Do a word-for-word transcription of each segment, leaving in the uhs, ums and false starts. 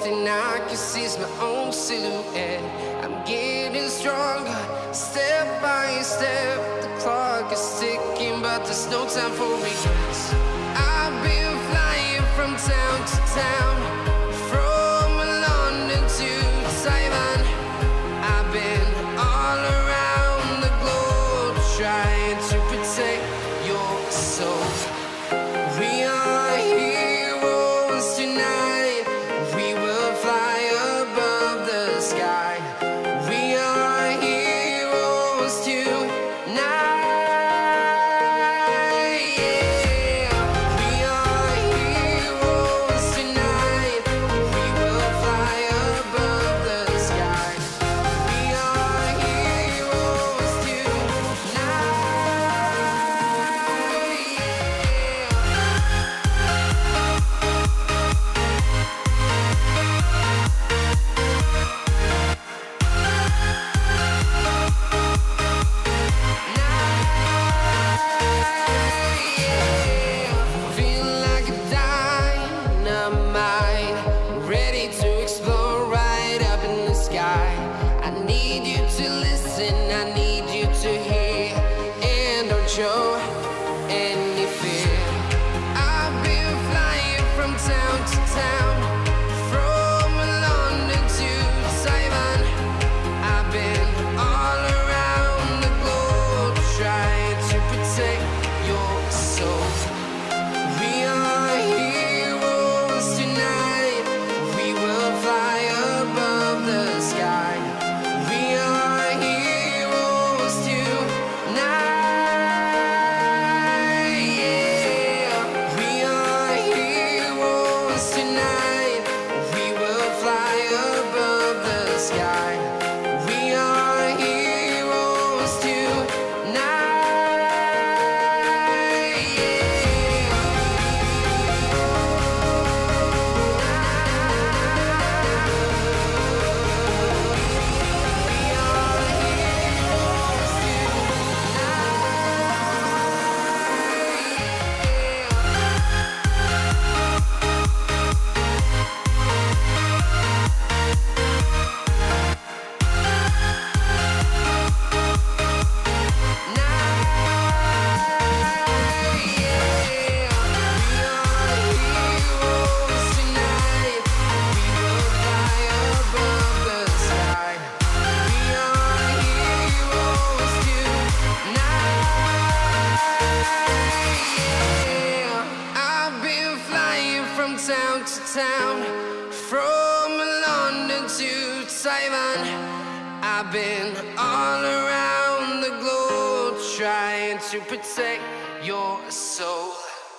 thing I can see is my own silhouette. I'm getting stronger, step by step. The clock is ticking, but there's no time for regrets. I've been flying from town to town, from London to Taiwan. I've been all around the globe, trying to protect your soul. We are heroes tonight. We will fly above the sky. We are heroes tonight. Yeah. We are heroes tonight. We will fly above the sky. We are heroes tonight. Feeling like a dynamite, ready to explode right up in the sky. I need you to listen, I need you to hear, and don't show any fear. I've been flying from town to town, from London to Taiwan. I've been all around the globe, trying to protect your soul. We are heroes tonight. We will fly above the sky. We are heroes tonight. Yeah. We are heroes tonight. We will fly above the sky. We are heroes tonight. I've been flying from town to town, from London to Taiwan. I've been all around the globe, trying to protect your soul.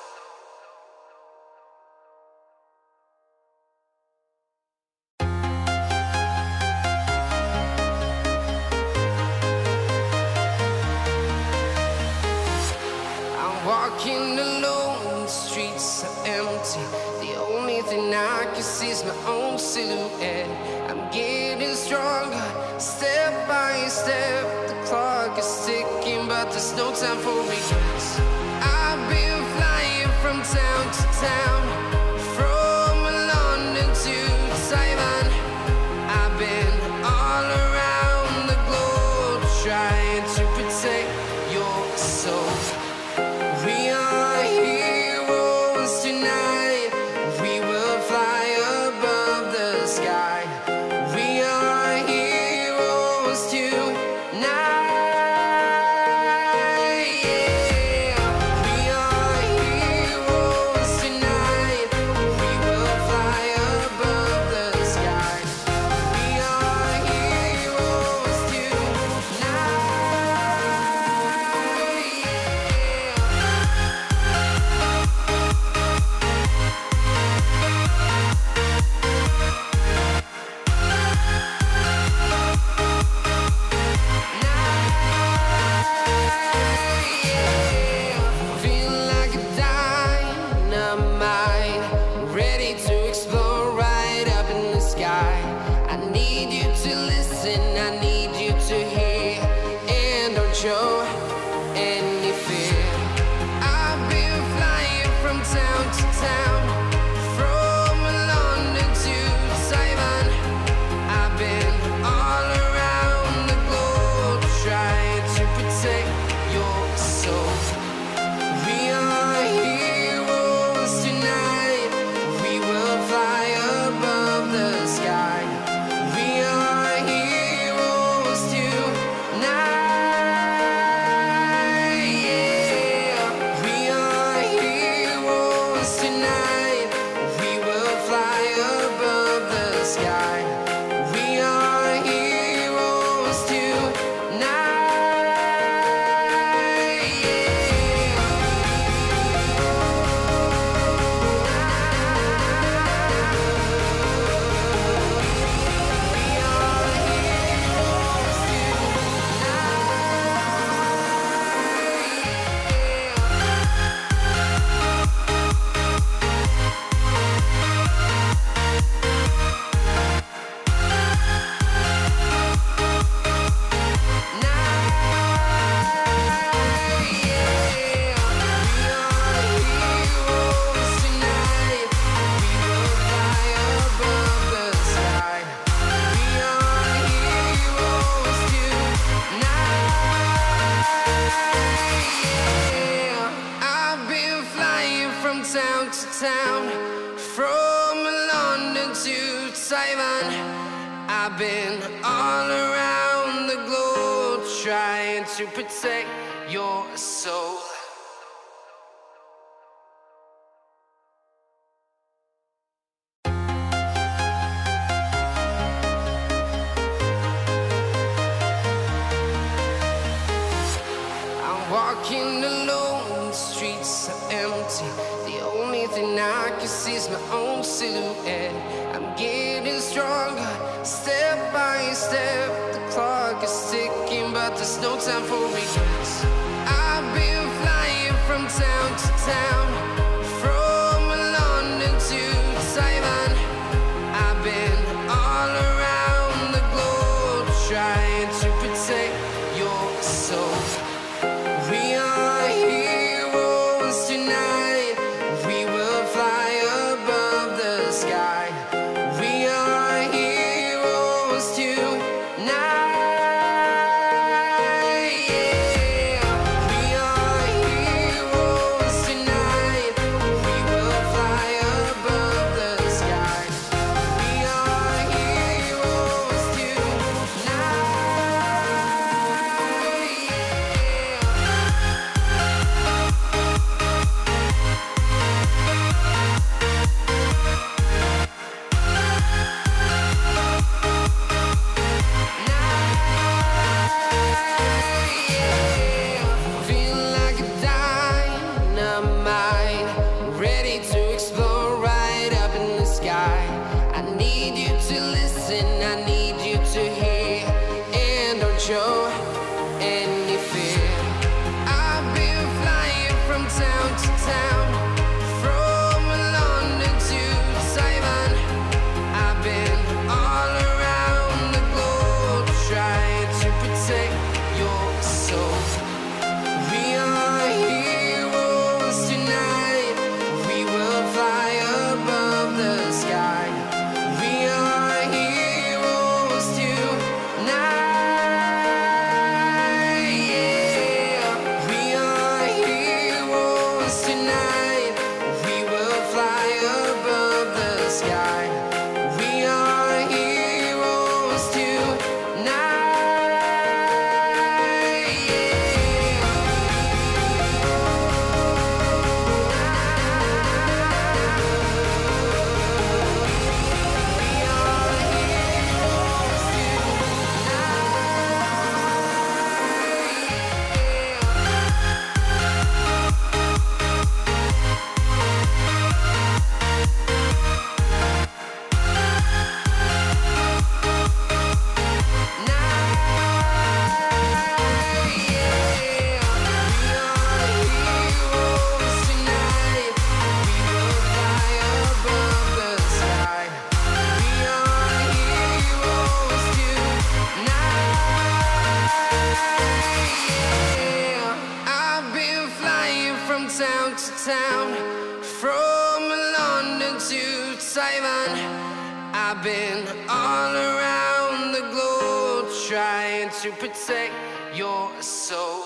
I'm walking alone, the streets are empty. The only thing I can see is my own silhouette. I'm getting stronger, step by step. The clock is ticking, but there's no time for regrets. I've been flying from town to town, from London to Taiwan. I've been all around the globe, trying to protect your soul. We are heroes tonight. We will fly above the sky. We are heroes tonight. Yeah. We are heroes tonight. Taiwan. I've been all around the globe trying to protect your soul. Walking alone, the streets are empty. The only thing I can see is my own silhouette. I'm getting stronger, step by step. The clock is ticking, but there's no time for regrets. I've been flying from town to town, from London to Taiwan. I've been all around the globe trying to protect your soul. We are heroes tonight. We will fly above the sky. We are heroes tonight. Yeah. We are heroes tonight. We will fly above the sky. We are heroes tonight. Show any fear. I've been flying from town to town, from London to Taiwan. I've been all around the globe trying to protect your soul. We are heroes tonight. We will fly above the sky. We are heroes tonight. Town to town, from London to Taiwan. I've been all around the globe trying to protect your soul.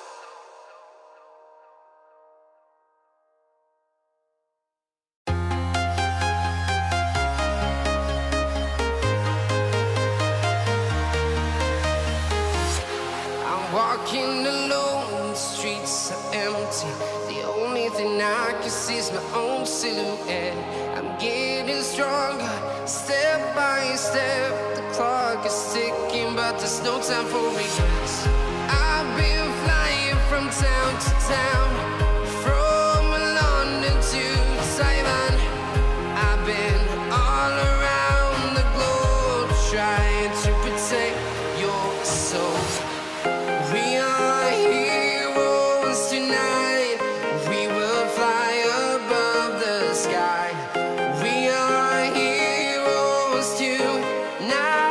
I'm walking alone, the streets are empty. The only thing I can see is my own silhouette. I'm getting stronger, step by step. The clock is ticking, but there's no time for regrets. I've been flying from town to town, from London to Taiwan. I've been all around the globe trying to protect your soul. We are heroes tonight. We will fly above the sky. We are heroes tonight.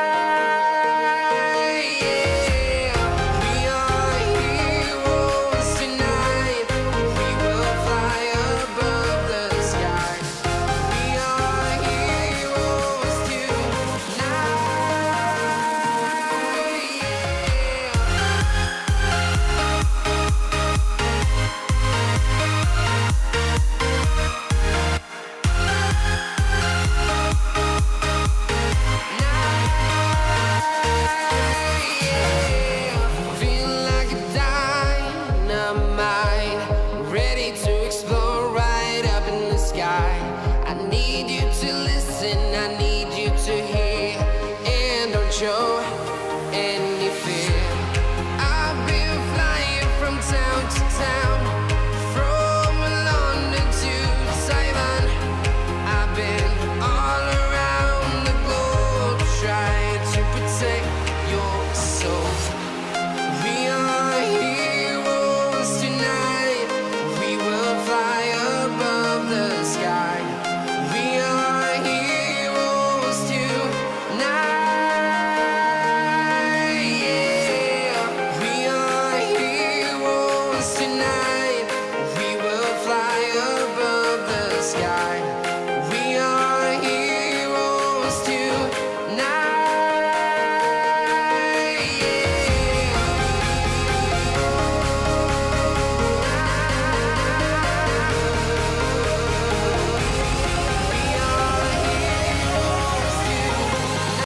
Yeah. We are heroes tonight. We will fly above the sky. We are heroes tonight. Yeah. show.